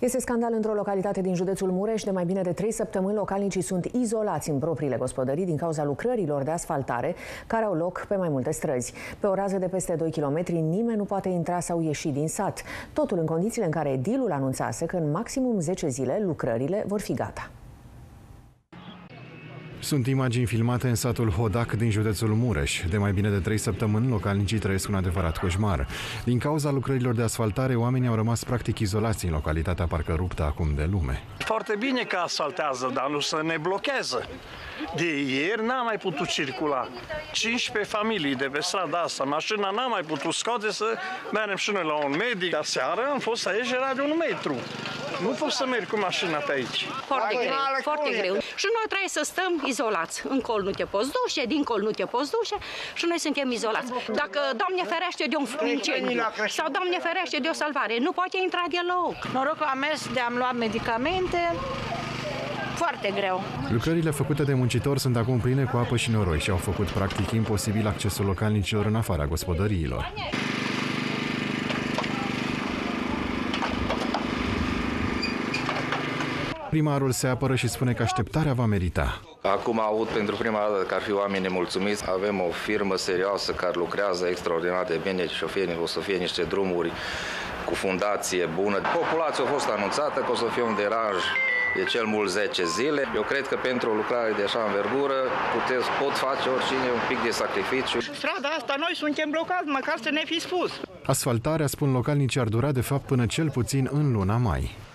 Este scandal într-o localitate din județul Mureș. De mai bine de 3 săptămâni, localnicii sunt izolați în propriile gospodării din cauza lucrărilor de asfaltare care au loc pe mai multe străzi. Pe o rază de peste 2 km, nimeni nu poate intra sau ieși din sat. Totul în condițiile în care edilul anunțase că în maximum 10 zile lucrările vor fi gata. Sunt imagini filmate în satul Hodac din județul Mureș. De mai bine de 3 săptămâni, localnicii trăiesc un adevărat coșmar. Din cauza lucrărilor de asfaltare, oamenii au rămas practic izolați în localitatea parcă ruptă acum de lume. Foarte bine că asfaltează, dar nu să ne blochează. De ieri n-am mai putut circula. 15 familii de pe strada asta. Mașina n-am mai putut scoate să mergem și noi la un medic. Aseară am fost aici, era de 1 metru. Nu pot să merg cu mașina pe aici. Foarte greu, foarte greu. Și noi trebuie să stăm izolați. Încolo nu te poți duce, dincolo nu te poți duce și noi suntem izolați. Dacă, Doamne ferește de un incendiu sau Doamne ferește de o salvare, nu poate intra deloc. Noroc că am mers am luat medicamente. Foarte greu. Lucrările făcute de muncitori sunt acum pline cu apă și noroi și au făcut practic imposibil accesul localnicilor în afara gospodăriilor. Primarul se apără și spune că așteptarea va merita. Acum aud pentru prima dată că ar fi oameni nemulțumiți. Avem o firmă serioasă care lucrează extraordinar de bine. Șoferii o să fie niște drumuri cu fundație bună. Populația a fost anunțată că o să fie un deranj de cel mult 10 zile. Eu cred că pentru o lucrare de așa învergură pot face oricine un pic de sacrificiu. Strada asta noi suntem blocați, măcar să ne fi spus. Asfaltarea, spun localnicii, ar dura de fapt până cel puțin în luna mai.